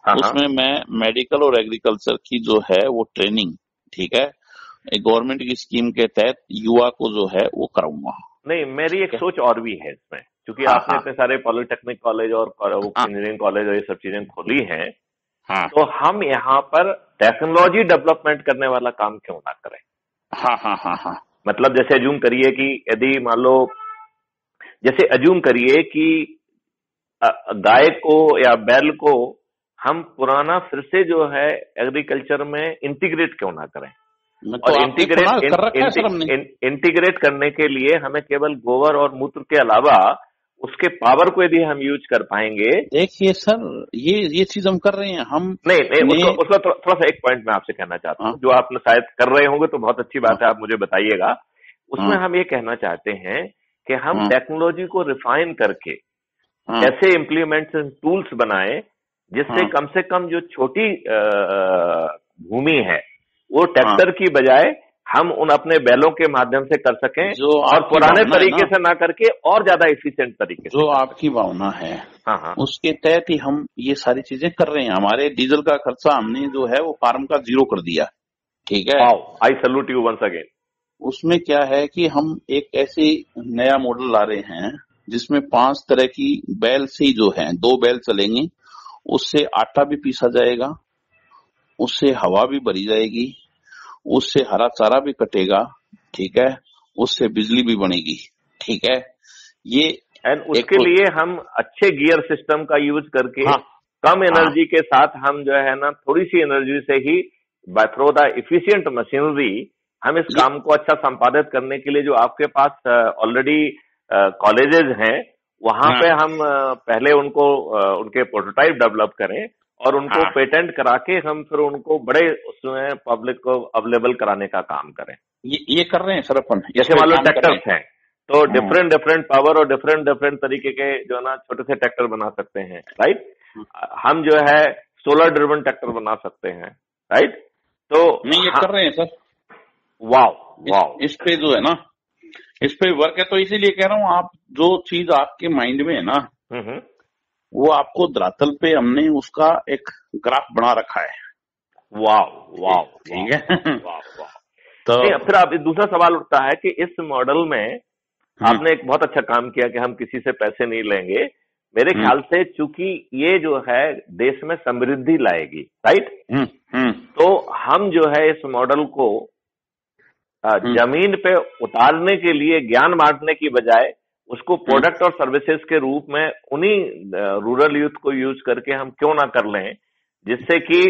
हाँ, उसमें मैं मेडिकल और एग्रीकल्चर की जो है वो ट्रेनिंग, ठीक है, एक गवर्नमेंट की स्कीम के तहत युवा को जो है वो कराऊंगा। नहीं, मेरी एक सोच और भी है इसमें, क्योंकि हाँ आपने हाँ इतने सारे पॉलिटेक्निक कॉलेज और हाँ इंजीनियरिंग कॉलेज और ये सब चीजें खोली हैं, हाँ तो हम यहाँ पर टेक्नोलॉजी डेवलपमेंट करने वाला काम क्यों ना करें? हाँ हाँ हाँ हाँ मतलब जैसे अज्यूम करिए कि यदि मान लो, जैसे अज्यूम करिए कि गाय को या बैल को हम पुराना फिर से जो है एग्रीकल्चर में इंटीग्रेट क्यों ना करें? मैं और तो आपने सुना कर रखा है सर हमने। इंटीग्रेट करने के लिए हमें केवल गोबर और मूत्र के अलावा उसके पावर को यदि हम यूज कर पाएंगे। देखिए सर, ये चीज हम कर रहे हैं हम। नहीं, उसको थोड़ा सा एक पॉइंट मैं आपसे कहना चाहता हूँ, जो आप शायद कर रहे होंगे तो बहुत अच्छी बात है, आप मुझे बताइएगा। उसमें हम ये कहना चाहते हैं कि हम टेक्नोलॉजी को रिफाइन करके ऐसे इम्प्लीमेंट्स टूल्स बनाएं जिससे कम से कम जो छोटी भूमि है वो ट्रैक्टर की बजाय हम उन अपने बैलों के माध्यम से कर सकें, और पुराने तरीके से ना करके और ज्यादा एफिशिएंट तरीके से। जो आपकी भावना है, हाँ, उसके तहत ही हम ये सारी चीजें कर रहे हैं। हमारे डीजल का खर्चा हमने जो है वो फार्म का 0 कर दिया, ठीक है। I salute you once again. उसमें क्या है कि हम एक ऐसे नया मॉडल ला रहे हैं जिसमें 5 तरह की बैल से ही जो है 2 बैल चलेंगे, उससे आटा भी पीसा जाएगा, उससे हवा भी भरी जाएगी, उससे हरा चारा भी कटेगा, ठीक है, उससे बिजली भी बनेगी, ठीक है। ये एंड उसके लिए हम अच्छे गियर सिस्टम का यूज करके कम एनर्जी के साथ हम जो है ना थोड़ी सी एनर्जी से ही by through the efficient machinery हम इस काम को अच्छा संपादित करने के लिए जो आपके पास ऑलरेडी कॉलेजेस हैं वहां पे हम पहले उनको उनके प्रोटोटाइप डेवलप करें और उनको पेटेंट करा के हम फिर उनको बड़े उसमें पब्लिक को अवेलेबल कराने का काम करें। ये कर रहे हैं सर अपन। जैसे मान लो ट्रैक्टर्स हैं तो डिफरेंट पावर और डिफरेंट तरीके के जो है ना छोटे से ट्रैक्टर बना सकते हैं, राइट। हम जो है सोलर ड्रिवन ट्रैक्टर बना सकते हैं, राइट। तो नहीं, ये कर रहे हैं सर। वाव इस पे जो है ना, इस पे वर्क है, तो इसीलिए कह रहा हूँ आप जो चीज आपके माइंड में है ना वो आपको धरातल पे हमने उसका एक ग्राफ बना रखा है। वाव ठीक है। तो फिर आप दूसरा सवाल उठता है कि इस मॉडल में आपने एक बहुत अच्छा काम किया कि हम किसी से पैसे नहीं लेंगे, मेरे ख्याल से, चूंकि ये जो है देश में समृद्धि लाएगी, राइट। तो हम जो है इस मॉडल को जमीन पे उतारने के लिए ज्ञान बांटने की बजाय उसको प्रोडक्ट और सर्विसेज के रूप में उन्हीं रूरल यूथ को यूज करके हम क्यों ना कर लें, जिससे कि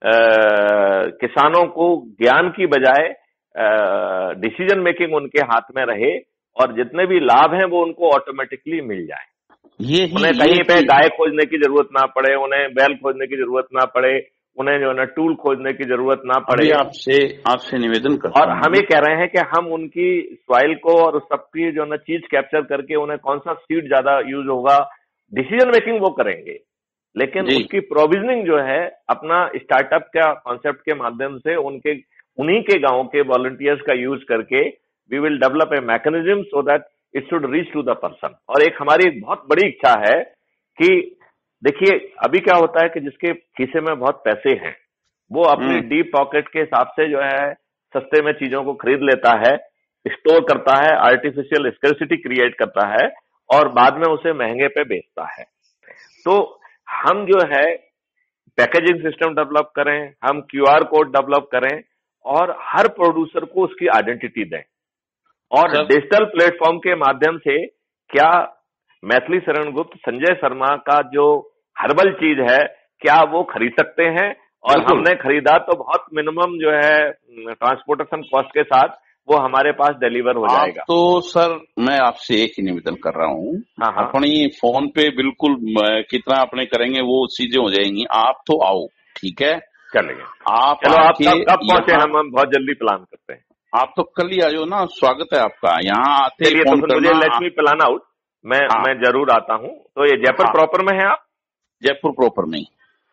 किसानों को ज्ञान की बजाय डिसीजन मेकिंग उनके हाथ में रहे और जितने भी लाभ हैं वो उनको ऑटोमेटिकली मिल जाए। उन्हें कहीं पे गाय खोजने की जरूरत ना पड़े, उन्हें बैल खोजने की जरूरत ना पड़े, उन्हें जो है ना टूल खोजने की जरूरत ना पड़े। आपसे निवेदन करता और हम ये कह रहे हैं कि हम उनकी सॉइल को और सबकी जो ना चीज कैप्चर करके उन्हें कौन सा सीड ज्यादा यूज होगा, डिसीजन मेकिंग वो करेंगे, लेकिन उसकी प्रोविजनिंग जो है अपना स्टार्टअप का कॉन्सेप्ट के माध्यम से उन्हीं के गांव के वॉलंटियर्स का यूज करके we will develop a mechanism so that it should reach to the person. और एक हमारी बहुत बड़ी इच्छा है कि देखिए अभी क्या होता है कि जिसके खीसे में बहुत पैसे हैं वो अपनी डीप पॉकेट के हिसाब से जो है सस्ते में चीजों को खरीद लेता है, स्टोर करता है, आर्टिफिशियल स्कैर्सिटी क्रिएट करता है और बाद में उसे महंगे पे बेचता है। तो हम जो है पैकेजिंग सिस्टम डेवलप करें, हम क्यूआर कोड डेवलप करें और हर प्रोड्यूसर को उसकी आइडेंटिटी दें और डिजिटल प्लेटफॉर्म के माध्यम से क्या मैथिली शरण गुप्त, संजय शर्मा का जो हर्बल चीज है क्या वो खरीद सकते हैं, और हमने खरीदा तो बहुत मिनिमम जो है ट्रांसपोर्टेशन कॉस्ट के साथ वो हमारे पास डिलीवर हो जाएगा। तो सर मैं आपसे एक ही निवेदन कर रहा हूँ, अपनी फोन पे बिल्कुल कितना अपने करेंगे वो चीजें हो जाएंगी, आप तो आओ, ठीक है, चलेंगे आप। चलो आप कब पहुंचे? हम बहुत जल्दी प्लान करते हैं। आप तो कल ही आ जाओ ना, स्वागत है आपका यहाँ आते। चलिए तो फिर मुझे लेट मी प्लान आउट, मैं जरूर आता हूँ। तो ये जयपुर प्रॉपर में है आप? जयपुर प्रॉपर नहीं।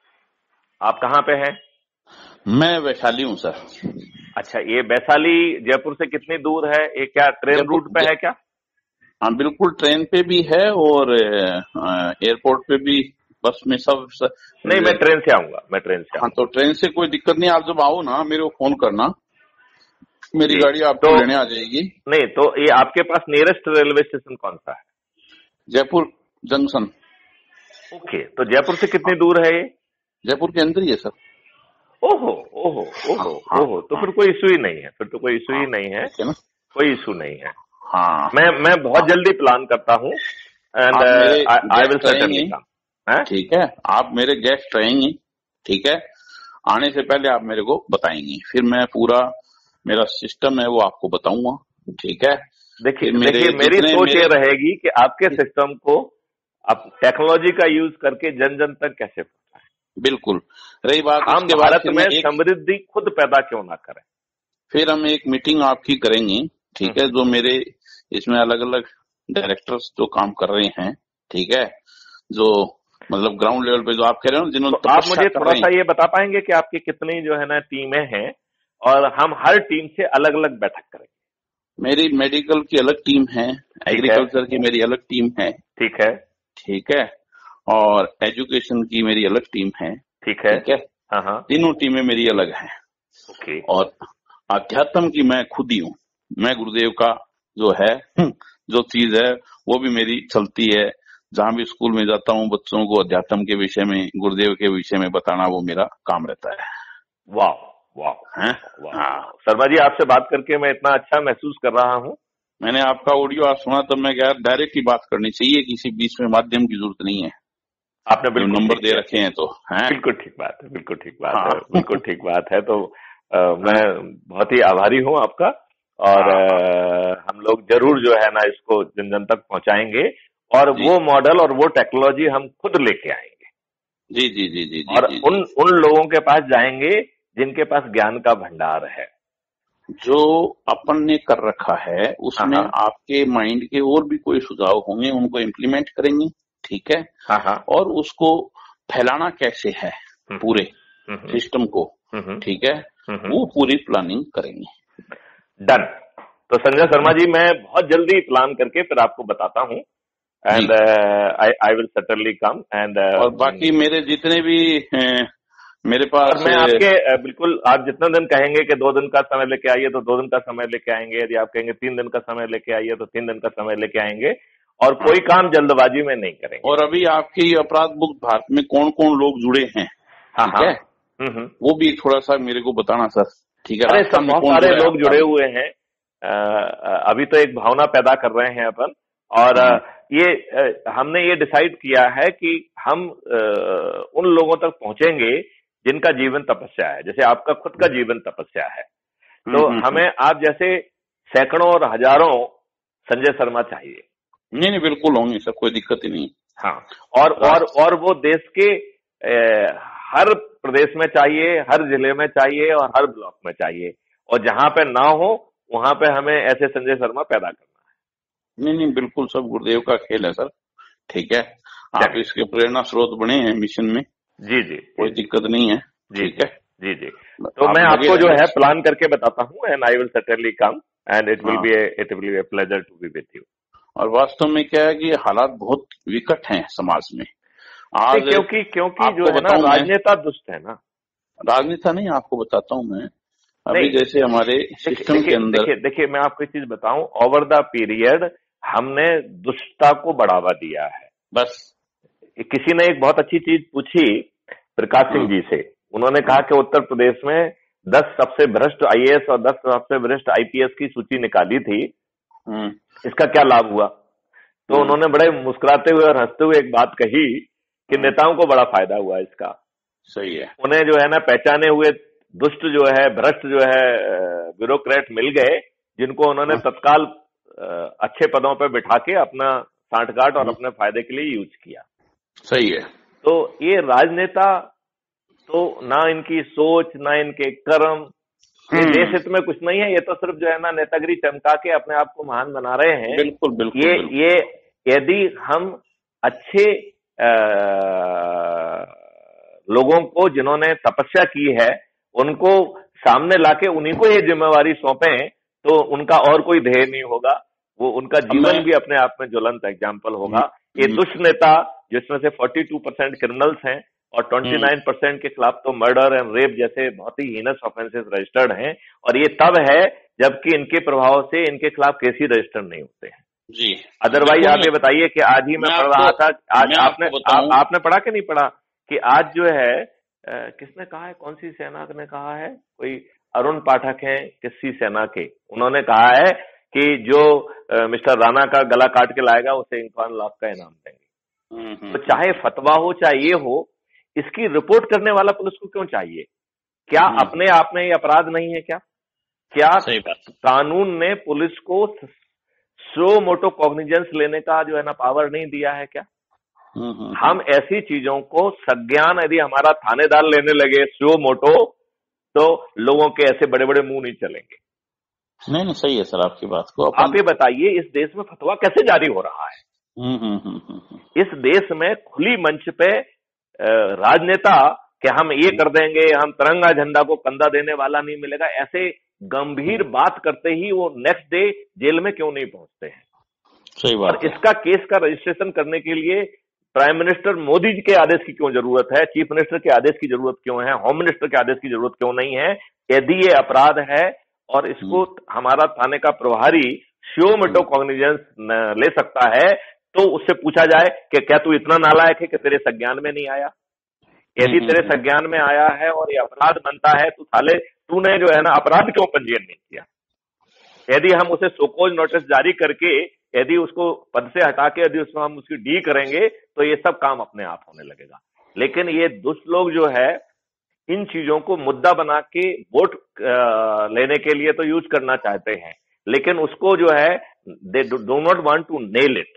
आप कहाँ पे हैं? मैं वैशाली हूँ सर। अच्छा, ये वैशाली जयपुर से कितनी दूर है? ये क्या ट्रेन रूट पे है क्या? हाँ बिल्कुल, ट्रेन पे भी है और एयरपोर्ट पे भी बस में सब नहीं, मैं ट्रेन से आऊंगा, मैं ट्रेन से हाँ, आऊंगा। तो ट्रेन से कोई दिक्कत नहीं, आप जब आओ ना मेरे को फोन करना, मेरी जी, गाड़ी आपको तो लेने आ जाएगी। नहीं, तो ये आपके पास नियरेस्ट रेलवे स्टेशन कौन सा है? जयपुर जंक्शन। ओके, तो जयपुर से कितनी दूर है ये? जयपुर के अंदर ही है सर। ओहो, ओहो, हाँ ओहो, हाँ ओहो, तो हाँ फिर कोई इशू ही नहीं है, फिर तो कोई इशू हाँ, ही नहीं है, ठीक है ना। कोई इशू नहीं है। हाँ मैं बहुत आप जल्दी प्लान करता हूँ, एंड आप मेरे आई विल गेस्ट सर्टेनली रहेंगे, कम। है? ठीक है, आप मेरे गेस्ट रहेंगे, ठीक है। आने से पहले आप मेरे को बताएंगे, फिर मैं पूरा मेरा सिस्टम है वो आपको बताऊंगा, ठीक है। देखिए फिर मेरे देखिए, मेरी जितने सोच ये मेरे रहेगी कि आपके सिस्टम को आप टेक्नोलॉजी का यूज करके जन जन तक कैसे पहुंचाएं। बिल्कुल, रही बात हम उसके बाद भारत फिर में मैं एक समृद्धि खुद पैदा क्यों ना करें। फिर हम एक मीटिंग आपकी करेंगे, ठीक है, जो मेरे इसमें अलग अलग डायरेक्टर्स जो काम कर रहे हैं, ठीक है, जो मतलब ग्राउंड लेवल पे जो आप कह रहे हो ना, जिन्होंने तो आप तपस्या मुझे कर थोड़ा रहे सा हैं। ये बता पाएंगे कि आपकी कितनी जो है ना टीमें हैं, और हम हर टीम से अलग अलग बैठक करेंगे। मेरी मेडिकल की अलग टीम है, ठीक है, एग्रीकल्चर की मेरी अलग टीम है, ठीक है, ठीक है, और एजुकेशन की मेरी अलग टीम है, ठीक है। ठीक है। हाँ हाँ। तीनों टीमें मेरी अलग हैं। ओके। और अध्यात्म की मैं खुद ही हूँ, मैं गुरुदेव का जो है जो चीज है वो भी मेरी चलती है। जहां भी स्कूल में जाता हूँ बच्चों को अध्यात्म के विषय में, गुरुदेव के विषय में बताना वो मेरा काम रहता है। वाह, वाह, हैं? वाह, हाँ, वाह। शर्मा जी, आपसे बात करके मैं इतना अच्छा महसूस कर रहा हूँ। मैंने आपका ऑडियो आज सुना तब मैं क्या डायरेक्ट ही बात करनी चाहिए, किसी बीच में माध्यम की जरूरत नहीं है। आपने जो बिल्कुल नंबर ठीक दे किया। रखे हैं तो हैं। बिल्कुल ठीक बात है, बिल्कुल ठीक बात है, हाँ बिल्कुल ठीक बात है। तो मैं हाँ बहुत ही आभारी हूँ आपका। और हाँ हाँ, हम लोग जरूर जो है ना इसको जन जन तक पहुंचाएंगे, और जी वो मॉडल और वो टेक्नोलॉजी हम खुद लेके आएंगे, जी जी जी जी जी और जी उन जी। उन लोगों के पास जाएंगे जिनके पास ज्ञान का भंडार है। जो अपन ने कर रखा है हाँ उसमें हाँ, आपके माइंड के और भी कोई सुझाव होंगे, उनको इम्प्लीमेंट करेंगे, ठीक है। हाँ हाँ। और उसको फैलाना कैसे है हम्म, पूरे हम्म, सिस्टम को, हम्म, ठीक है, हम्म। वो पूरी प्लानिंग करेंगे। डन। तो संजय ठीक है शर्मा ना। जी, मैं बहुत जल्दी प्लान करके फिर आपको बताता हूँ, जी, and I will certainly come, and और बाकी मेरे जितने भी मेरे और पास मैं आपके बिल्कुल, आप जितना दिन कहेंगे कि 2 दिन का समय लेके आइए तो 2 दिन का समय लेके आएंगे, यदि आप कहेंगे 3 दिन का समय लेके आइए तो 3 दिन का समय लेके आएंगे, और हाँ, कोई काम जल्दबाजी में नहीं करेंगे। और अभी आपके ये अपराध मुक्त भारत में कौन कौन लोग जुड़े हैं, हाँ ठीक हाँ। है, वो भी थोड़ा सा मेरे को बताना सर, ठीक है। अरे राजस्थान सब में बहुत कौन सारे जुड़ा है लोग आपका जुड़े अभी। हुए हैं। अभी तो एक भावना पैदा कर रहे हैं अपन, और हाँ ये हमने ये डिसाइड किया है कि हम उन लोगों तक पहुंचेंगे जिनका जीवन तपस्या है, जैसे आपका खुद का जीवन तपस्या है। तो हम्म। हमें आप जैसे सैकड़ों और हजारों संजय शर्मा चाहिए। नहीं नहीं, बिल्कुल होंगे सर, कोई दिक्कत ही नहीं। हाँ, और राष्ट्र और वो देश के हर प्रदेश में चाहिए, हर जिले में चाहिए, और हर ब्लॉक में चाहिए, और जहां पे ना हो वहां पे हमें ऐसे संजय शर्मा पैदा करना नहीं नहीं, बिल्कुल सब गुरुदेव का खेल है सर, ठीक है। है। आप चलिए। इसके प्रेरणा स्रोत बने हैं मिशन में, जी जी जी कोई जी दिक्कत नहीं है, जी ठीक जी है। जी जी। तो आप मैं लगे आपको जो रहना है इसमें। प्लान करके बताता हूँ, and I will certainly come, and हाँ, it will be a pleasure to be with you. और वास्तव में क्या है कि हालात बहुत विकट हैं समाज में नहीं, आज। क्योंकि क्योंकि जो आपको है ना, बताऊं मैं, राजनेता दुष्ट है ना। राजनेता नहीं, आपको बताता हूं मैं, अभी नहीं, जैसे हमारे देखिए सिस्टम के देखिए अंदर। देखिए देखिए, मैं आपको एक चीज बताऊं, ओवर द पीरियड हमने दुष्टता को बढ़ावा दिया है। बस। किसी ने एक बहुत अच्छी चीज पूछी प्रकाश सिंह हाँ जी से। उन्होंने कहा हाँ कि उत्तर प्रदेश में 10 सबसे भ्रष्ट आईएएस और 10 सबसे भ्रष्ट आईपीएस की सूची निकाली थी, हम्म इसका क्या लाभ हुआ। तो हम्म उन्होंने बड़े मुस्कुराते हुए और हंसते हुए एक बात कही कि हम्म, नेताओं को बड़ा फायदा हुआ इसका। सही है। उन्हें जो है ना पहचाने हुए दुष्ट जो है, भ्रष्ट जो है ब्यूरोक्रेट मिल गए, जिनको उन्होंने हाँ, तत्काल अच्छे पदों पर बिठा के अपना सांठगांठ और हम्म, अपने फायदे के लिए यूज किया। सही है। तो ये राजनेता तो ना इनकी सोच ना इनके कर्म, ये देश हम्म, हित में कुछ नहीं है, ये तो सिर्फ जो है ना नेतागिरी चमका के अपने आप को महान बना रहे हैं। बिल्कुल बिल्कुल बिल्कुल। ये यदि हम अच्छे लोगों को जिन्होंने तपस्या की है उनको सामने लाके उन्हीं को ये जिम्मेवारी सौंपे, तो उनका और कोई ध्येय नहीं होगा, वो उनका अब मैं जीवन भी अपने आप में ज्वलंत एग्जाम्पल होगा। ये हम्म, दुष्ट नेता जिसमें से 42% क्रिमिनल्स हैं और 29% के खिलाफ तो मर्डर एंड रेप जैसे बहुत ही हीनस ऑफेंसेस रजिस्टर्ड हैं, और ये तब है जबकि इनके प्रभाव से इनके खिलाफ केस ही रजिस्टर नहीं होते हैं जी। अदरवाइज आप ये बताइए कि आज ही मैं पढ़ रहा था, आज आपने पढ़ा कि नहीं पढ़ा कि आज जो है किसने कहा है, कौन सी सेना ने कहा है, कोई अरुण पाठक हैं किसी सेना के, उन्होंने कहा है कि जो मिस्टर राणा का गला काट के लाएगा उसे 51 लाख का इनाम देंगे। तो चाहे फतवा हो चाहे ये हो, इसकी रिपोर्ट करने वाला पुलिस को क्यों चाहिए? क्या अपने आप में ये अपराध नहीं है? क्या कानून ने पुलिस को सो मोटो कॉग्निजेंस लेने का जो है ना पावर नहीं दिया है क्या? हम ऐसी चीजों को संज्ञान यदि हमारा थानेदार लेने लगे सो मोटो, तो लोगों के ऐसे बड़े बड़े मुंह नहीं चलेंगे। नहीं, सही है सर आपकी बात को। आप ये बताइए इस देश में फतवा कैसे जारी हो रहा है? इस देश में खुली मंच पे राजनेता कि हम ये कर देंगे, हम तिरंगा झंडा को कंधा देने वाला नहीं मिलेगा, ऐसे गंभीर बात करते ही वो नेक्स्ट डे जेल में क्यों नहीं पहुंचते हैं? सही बात। और इसका केस का रजिस्ट्रेशन करने के लिए प्राइम मिनिस्टर मोदी जी के आदेश की क्यों जरूरत है? चीफ मिनिस्टर के आदेश की जरूरत क्यों है? होम मिनिस्टर के आदेश की जरूरत क्यों नहीं है? यदि ये अपराध है और इसको हमारा थाने का प्रभारी श्यो मोटो कॉग्निजेंस ले सकता है, तो उससे पूछा जाए कि क्या तू इतना नालायक है कि तेरे संज्ञान में नहीं आया? यदि तेरे संज्ञान में आया है और ये अपराध बनता है तो साले तूने जो है ना अपराध क्यों पंजीयन नहीं किया? यदि हम उसे सोकोज नोटिस जारी करके यदि उसको पद से हटा के यदि उसको हम उसकी डी करेंगे तो ये सब काम अपने आप होने लगेगा। लेकिन ये दुष्ट लोग जो है इन चीजों को मुद्दा बना के वोट लेने के लिए तो यूज करना चाहते हैं, लेकिन उसको जो है they do not want to nail it.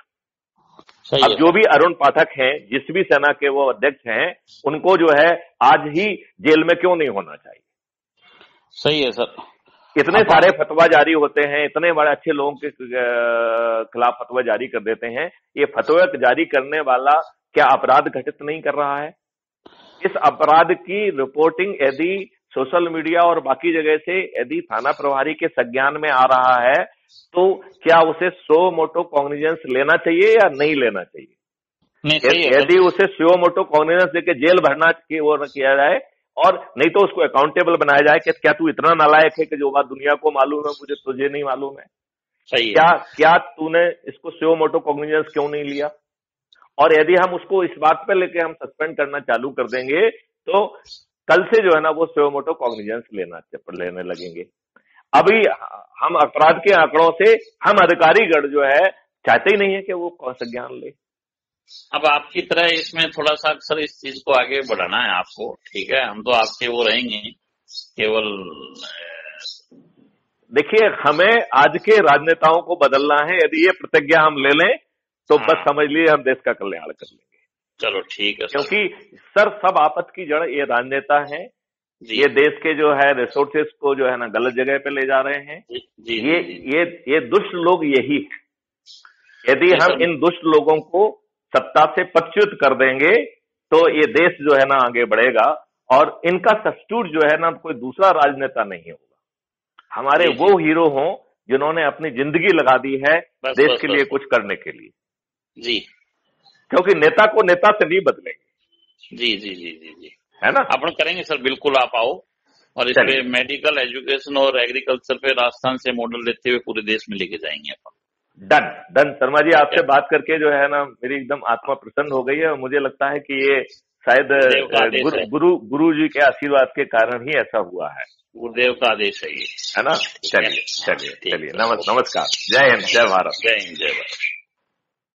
अब जो भी अरुण पाठक हैं, जिस भी सेना के वो अध्यक्ष हैं, उनको जो है आज ही जेल में क्यों नहीं होना चाहिए? सही है सर। इतने सारे फतवा जारी होते हैं, इतने बड़े अच्छे लोगों के खिलाफ फतवा जारी कर देते हैं, ये फतवा जारी करने वाला क्या अपराध घटित नहीं कर रहा है? इस अपराध की रिपोर्टिंग यदि सोशल मीडिया और बाकी जगह से यदि थाना प्रभारी के संज्ञान में आ रहा है, तो क्या उसे सो मोटो कॉग्निजेंस लेना चाहिए या नहीं लेना चाहिए? यदि उसे सो मोटो कॉग्निजेंस देके जेल भरना वो किया जाए, और नहीं तो उसको अकाउंटेबल बनाया जाए कि क्या तू इतना नालायक है कि जो बात दुनिया को मालूम है मुझे तुझे नहीं मालूम है? सही है। क्या तूने इसको सो मोटो कॉग्निजेंस क्यों नहीं लिया? और यदि हम उसको इस बात पे लेके हम सस्पेंड करना चालू कर देंगे तो कल से जो है ना वो सो मोटो कॉग्निजेंस लेने लगेंगे। अभी हम अपराध के आंकड़ों से हम अधिकारीगण जो है चाहते ही नहीं है कि वो संज्ञान ले। अब आपकी तरह इसमें थोड़ा सा अक्सर इस चीज को आगे बढ़ाना है आपको, ठीक है? हम तो आपके वो रहेंगे केवल। देखिए, हमें आज के राजनेताओं को बदलना है। यदि ये प्रतिज्ञा हम ले लें तो बस समझ लीजिए हम देश का कल्याण कर लेंगे। चलो ठीक है। क्योंकि सर सब आपत की जड़ ये राजनेता हैं, ये देश के जो है रिसोर्सेस को जो है ना गलत जगह पे ले जा रहे हैं। ये दुष्ट लोग यही है। यदि हम इन दुष्ट लोगों को सत्ता से पदच्युत कर देंगे तो ये देश जो है ना आगे बढ़ेगा, और इनका सब्स्टिट्यूट जो है ना कोई दूसरा राजनेता नहीं होगा। हमारे वो हीरो हों जिन्होंने अपनी जिंदगी लगा दी है देश के लिए कुछ करने के लिए जी। क्योंकि नेता को नेता से नहीं बदलेंगे। जी जी जी जी जी, है ना? अपन करेंगे सर, बिल्कुल आप आओ। और इस पे मेडिकल, एजुकेशन और एग्रीकल्चर पे राजस्थान से मॉडल लेते हुए पूरे देश में लेके जाएंगे अपन। डन शर्मा जी, आपसे बात करके जो है ना मेरी एकदम आत्मा प्रसन्न हो गई है, और मुझे लगता है कि ये शायद गुरु जी के आशीर्वाद के कारण ही ऐसा हुआ है। गुरुदेव का आदेश है ये, है ना? चलिए नमस्कार, जय हिंद, जय भारत। जय हिंद, जय भारत।